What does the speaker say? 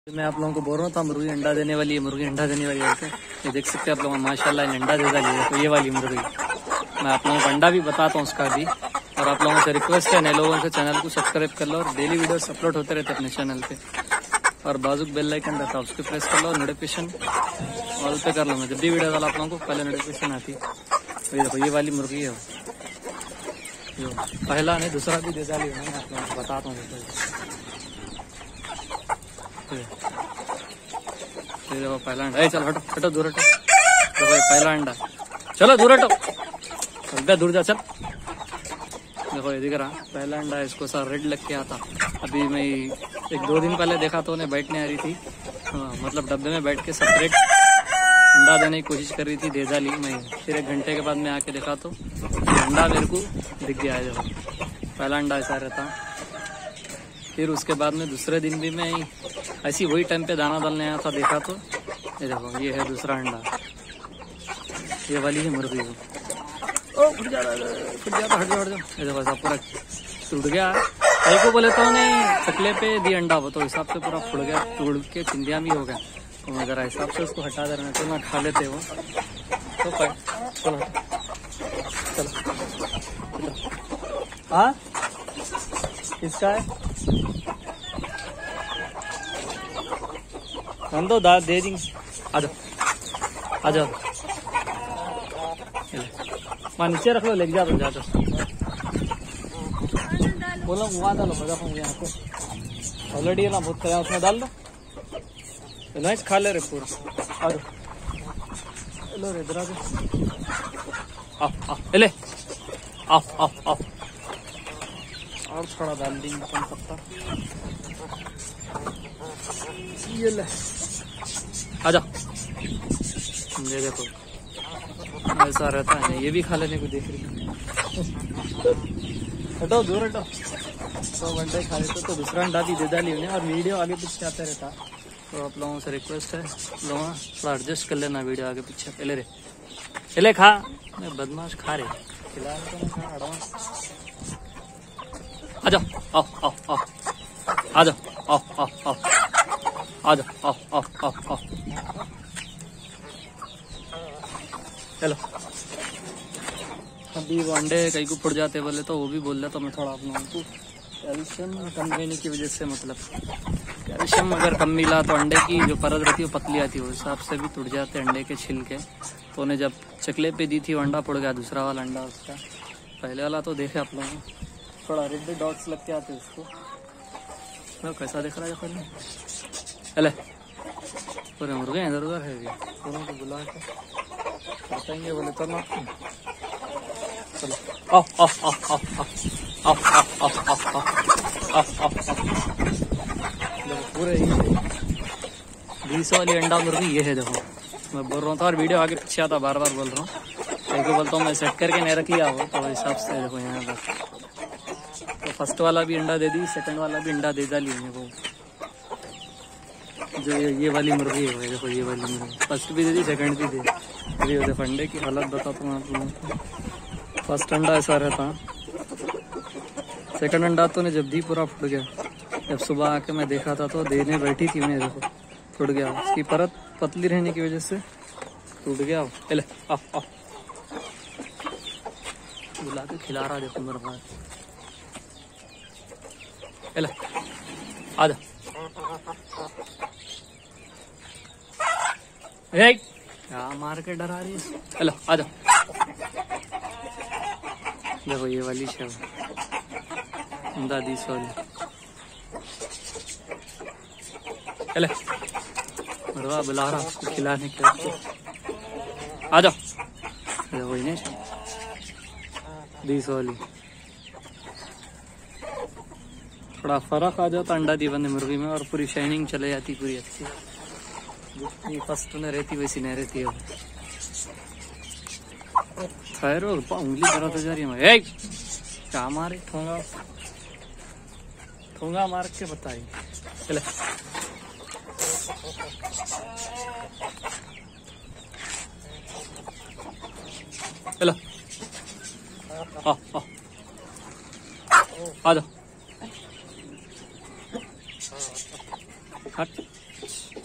मैं आप लोगों को बोल रहा था मुर्गी अंडा देने वाली है, मुर्गी अंडा देने वाली है। ये देख सकते हैं आप लोग माशाल्लाह अंडा दे डाली है। तो ये वाली मुर्गी मैं आप लोगों को अंडा भी बताता हूँ उसका भी। और आप लोगों से रिक्वेस्ट है नए लोगों से चैनल को सब्सक्राइब कर लो और डेली वीडियोस अपलोड होते रहते अपने चैनल पे। और बाजू बेल आइकन रहता है उसको प्रेस कर लो, नोटिफिकेशन ऑल पे कर लो। मैं जब भी वीडियो डाला आप लोगों को पहले नोटिफिकेशन आती है। ये देखो ये वाली मुर्गी है, जो पहला नहीं दूसरा भी दे डाली है। मैं आप लोगों को बताता हूँ। देखो पहला अंडा, चल हटो हटो दूर हटो। तो भाई पहला अंडा, चलो दूर हटो, चल दूर जा चल। देखो ये दिख रहा पहला अंडा, इसको सर रेड लग के आता। अभी मैं 1-2 दिन पहले देखा तो उन्हें बैठने आ रही थी, मतलब डब्बे में बैठ के सेपरेट अंडा देने की कोशिश कर रही थी, दे डाली मैं। फिर 1 घंटे के बाद मैं आके देखा तो अंडा मेरे को दिख गया है। देखो पहला अंडा ऐसा रहता। फिर उसके बाद में दूसरे दिन भी मैं ऐसी वही टाइम पे दाना डालने आया था, देखा तो ये देखो ये है दूसरा अंडा। ये वाली है मुर्गी। ओ फट जा रहा है, फट जाता, हट जाओ। ये देखो ऐसा पूरा टूट गया। कई को बोले तो उन्हें चकले पे दी अंडा हो, तो हिसाब से पूरा फुट गया, टूट के चिंदिया भी हो गया। तो मैं जरा हिसाब से उसको हटा दे रहा, तो मैं खा लेते वो तो चलो चलो। हाँ किसका है? हम तो दाद दे देंगे। आ जाओ आ जाओ, वहाँ नीचे रख लो, लेके जा तो बोलो वहाँ डालो, मजा पाऊंगे यहाँ को ऑलरेडी है ना, बहुत खा उसमें डाल लो। नाइस खा ले रे पूरा। आ जाओ लो रे इधर आ जाओ। ले आओ और थोड़ा डाल देंगे कम पत्ता। ये ले आ जाओ। ये देखो ऐसा रहता है, ये भी खा लेने को देख रही है। हटो दूर हटो। तो अंडे खा लेते तो दूसरा अंडा भी दे डाली उन्हें, और वीडियो आगे पीछे आता रहता। तो आप लोगों से रिक्वेस्ट है, लोगों थोड़ा एडजस्ट कर लेना वीडियो आगे पीछे। पहले रे पहले खा, मैं बदमाश खा रहे खिला आ जाओ। आओ आओ आओ आ जाओ, आओ आओ आओ आ जाओ, आओ आओ आओ आओ चलो। अभी वो अंडे कहीं को फुट जाते बोले तो वो भी बोल रहा, तो मैं थोड़ा आप लोगों को कैल्शियम कम लेने की वजह से, मतलब कैल्शियम अगर कम मिला तो अंडे की जो परत रहती है वो पतली आती है, उस हिसाब से भी टूट जाते अंडे के छिलके। तो उन्हें जब चकले पे दी थी वो अंडा फुट गया, दूसरा वाला अंडा उसका। पहले वाला तो देखे आप लोगों, थोड़ा रेड डॉट्स लग के आते उसको। मैं कैसा दिख रहा है पहले? अले पूरे मुर्गे इधर उधर है, दोनों को बुला के बताएंगे बोले तो ना। चलो आओ आओ आओ आओ आओ आओ आओ आओ आओ। देखो पूरे 20 वाली अंडा मुर्गी ये है। देखो मैं बोल रहा हूँ था, और वीडियो आगे पीछे आता, बार बार बोल रहा हूँ। कहीं को बोलता हूँ मैं सेट करके नहीं रख लिया हो, तो हिसाब से देखो यहाँ पर। तो फर्स्ट वाला भी अंडा दे दी, सेकंड वाला भी अंडा दे डाली है। वो जो ये वाली मुर्गी है, देखो ये वाली मुर्गी फर्स्ट भी दे दी, सेकंड भी दे दी। ये देखो अंडे की हालत बताता हूँ आप लोगों को। फर्स्ट अंडा ऐसा रहता, सेकंड अंडा तो ने जब दी पूरा फुट गया। जब सुबह आके मैं देखा था तो देने बैठी थी उन्हें, देखो फुट गया। उसकी परत पतली रहने की वजह से टूट गया। ले आओ आओ बुला के खिला रहा, देखो मेरे पास। ले आ जा। क्या मार के डरा रही है? हेलो आ जाओ। देखो ये वाली शेव दादी सोली। चले मरवा बुला रहा उसको खिलाने के लिए। आ जाओ। देखो इन्हें दी सोली। थोड़ा फर्क आ जाता अंडा दी बंदे मुर्गी में, और पूरी शाइनिंग चले जाती पूरी अच्छी। जितनी फर्स्ट में रहती वैसी नहीं रहती है। खैर उंगली दर्द हो जा रही है। क्या मारे ठोंगा मार के बताई। चले चलो आ जाओ। हट है।